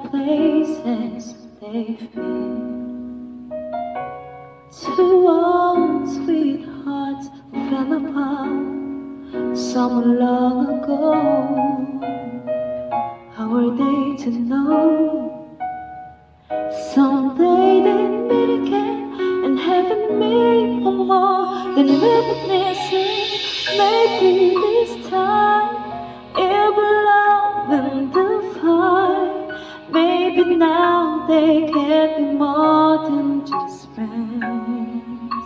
places they've been. Two old sweethearts who fell apart so long ago. How are they to know? Someday they'll meet again and heaven may for more than witnessing. Maybe this time it'll be love and the fire. Maybe now they can be more than just friends.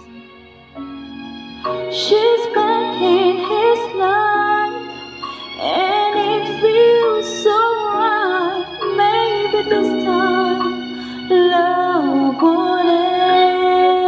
She's back in his life and it feels so right. Maybe this time love won't end.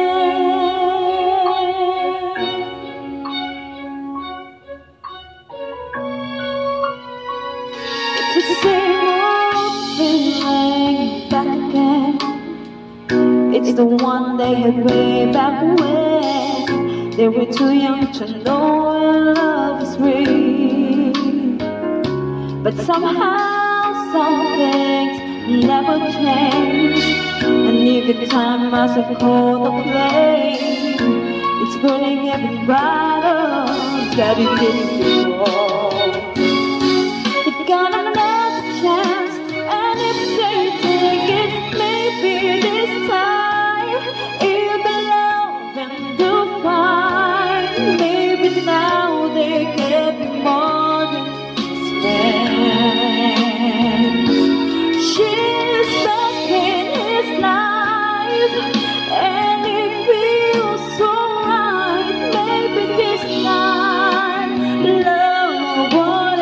It's the same old feeling back again. It's the one they had way back when they were too young to know love is real. But somehow some things never change, and even time must have called the flame. It's burning even brighter, getting before. You got another chance, and if they take it, maybe this time it'll be love and do fine. Maybe now they can be more than just friends. She's back in his life, and it feels so right. Maybe this time love won't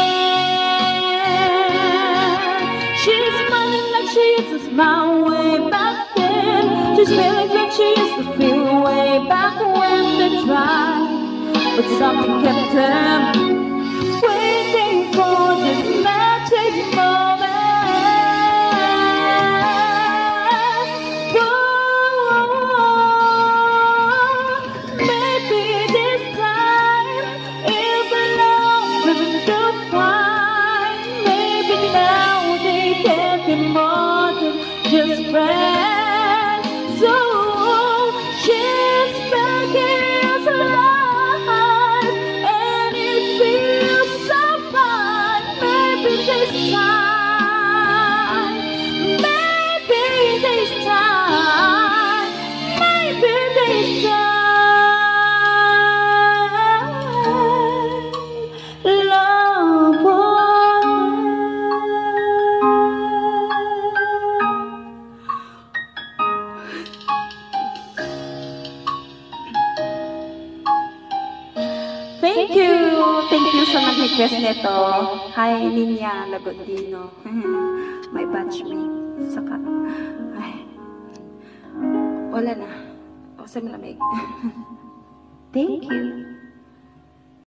end. She's smiling like she used to smile way back then. She's feeling like she used to feel way back when they tried. But something kept them waiting for this magic moment. Maybe this time it'll be love and the fine. Maybe now they can be more than just friends. So she's back in his life, and it feels so fine. Maybe this time, maybe this time, maybe this time. Love won't Thank you sa nag-request nito. Hi, Linya Lagondino. My batchmate. Saka, ay, wala na. O, sa malamig. Thank you.